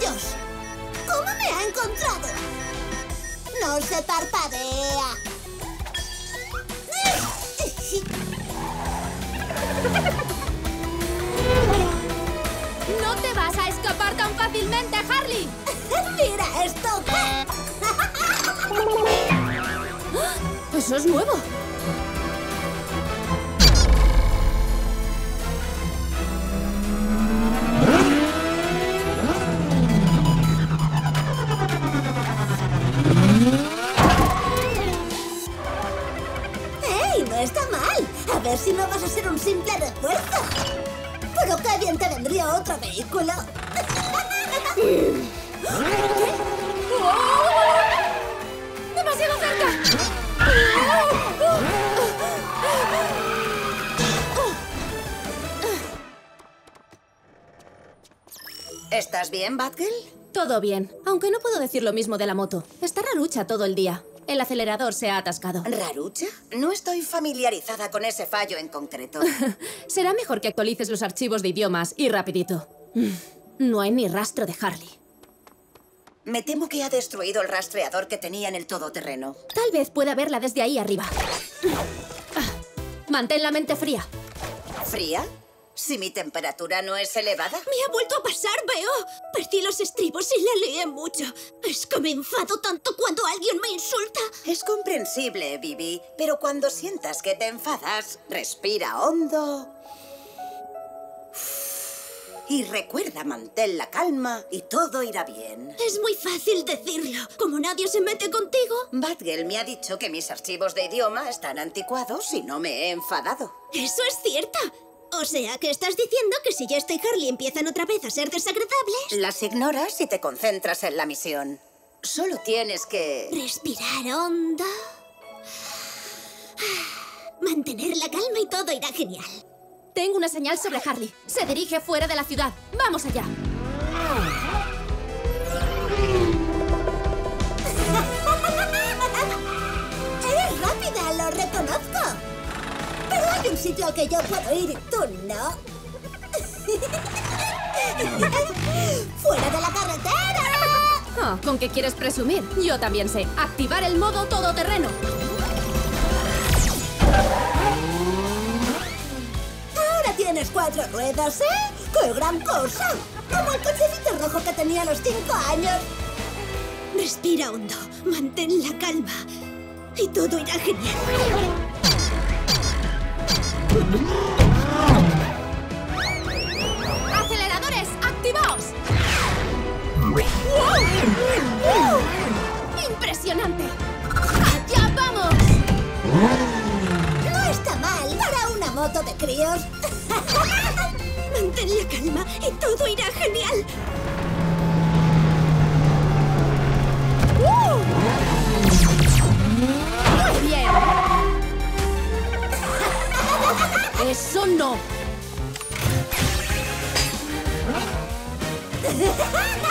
rayos! ¿Cómo me ha encontrado? ¡No se parpadea! ¡No te vas a escapar tan fácilmente, Harley! ¡Mira esto! ¡Eso es nuevo! ¡Ey! No está mal. A ver si no vas a ser un simple refuerzo. Pero qué bien te vendría otro vehículo. ¡Demasiado cerca! ¿Estás bien, Batgirl? Todo bien, aunque no puedo decir lo mismo de la moto. Está rarucha todo el día. El acelerador se ha atascado. ¿Rarucha? No estoy familiarizada con ese fallo en concreto. Será mejor que actualices los archivos de idiomas y rapidito. No hay ni rastro de Harley. Me temo que ha destruido el rastreador que tenía en el todoterreno. Tal vez pueda verla desde ahí arriba. Mantén la mente fría. ¿Fría? Si mi temperatura no es elevada. Me ha vuelto a pasar, veo. Perdí los estribos y la lié mucho. Es que me enfado tanto cuando alguien me insulta. Es comprensible, Bibi, pero cuando sientas que te enfadas, respira hondo. Y recuerda, mantén la calma y todo irá bien. Es muy fácil decirlo. Como nadie se mete contigo. Batgirl me ha dicho que mis archivos de idioma están anticuados y no me he enfadado. Eso es cierto. O sea, que estás diciendo que si Jester y Harley empiezan otra vez a ser desagradables... Las ignoras y te concentras en la misión. Solo tienes que... respirar hondo. Mantener la calma y todo irá genial. Tengo una señal sobre Harley. Se dirige fuera de la ciudad. ¡Vamos allá! ¡Eres rápida! ¡Lo reconozco! Pero hay un sitio al que yo puedo ir y tú no. ¡Fuera de la carretera! Oh, ¿con qué quieres presumir? Yo también sé. Activar el modo todoterreno. Ahora tienes 4 ruedas, ¿eh? ¡Qué gran cosa! Como el cochecito rojo que tenía a los 5 años. Respira hondo, mantén la calma y todo irá genial. ¡Aceleradores, activaos! ¡Impresionante! ¡Allá vamos! No está mal para una moto de críos. Mantén la calma y todo irá genial. ¡Muy bien! ¡Eso no!